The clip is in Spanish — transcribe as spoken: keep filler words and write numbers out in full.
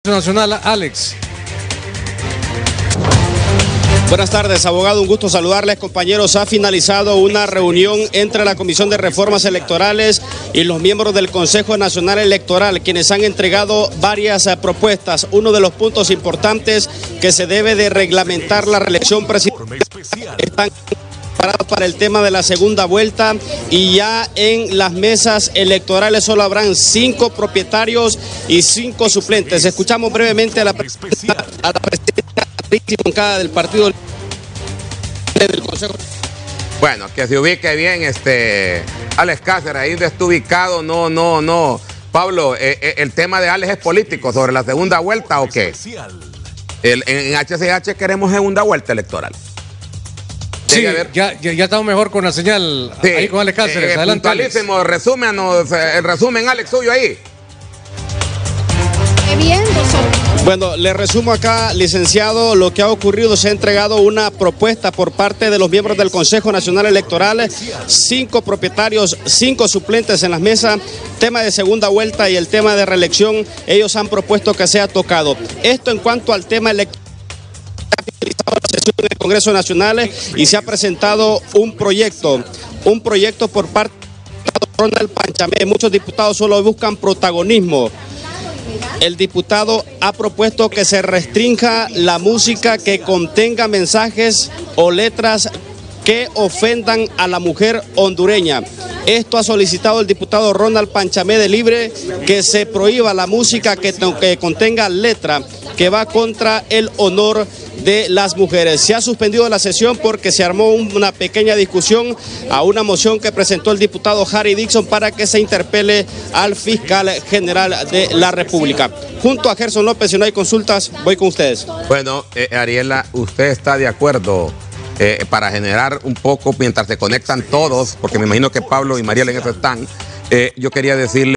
Nacional, Alex. Buenas tardes, abogado, un gusto saludarles, compañeros. Ha finalizado una reunión entre la Comisión de Reformas Electorales y los miembros del Consejo Nacional Electoral, quienes han entregado varias uh, propuestas. Uno de los puntos importantes que se debe de reglamentar la reelección presidencial. Están preparados para el tema de la segunda vuelta y ya en las mesas electorales solo habrán cinco propietarios y cinco suplentes. Escuchamos brevemente a la, a la presidenta del partido del Consejo. Bueno, que se ubique bien este Alex Cáceres, ahí donde está ubicado, no, no, no. Pablo, eh, eh, el tema de Alex es político, ¿sobre la segunda vuelta o qué? El, en H C H queremos segunda vuelta electoral. Sí, ya, ya, ya estamos mejor con la señal, sí, ahí con Alex Cáceres. Eh, Adelante, puntualísimo, Alex. resúmenos, el resumen, Alex, suyo ahí. Bien, bueno, le resumo acá, licenciado, lo que ha ocurrido. Se ha entregado una propuesta por parte de los miembros del Consejo Nacional Electoral, cinco propietarios, cinco suplentes en las mesas, tema de segunda vuelta y el tema de reelección, ellos han propuesto que sea tocado. Esto en cuanto al tema electoral. La sesión del Congreso Nacional y se ha presentado un proyecto, un proyecto por parte de Ronald Panchamé. Muchos diputados solo buscan protagonismo. El diputado ha propuesto que se restrinja la música que contenga mensajes o letras que ofendan a la mujer hondureña. Esto ha solicitado el diputado Ronald Panchamé de Libre, que se prohíba la música que, que contenga letra que va contra el honor de las mujeres. Se ha suspendido la sesión porque se armó una pequeña discusión a una moción que presentó el diputado Harry Dixon para que se interpele al fiscal general de la República. Junto a Gerson López, si no hay consultas, voy con ustedes. Bueno, eh, Ariela, ¿usted está de acuerdo eh, para generar un poco, mientras se conectan todos, porque me imagino que Pablo y Mariela en eso están, eh, yo quería decirle